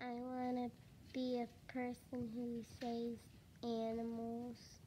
I want to be a person who saves animals.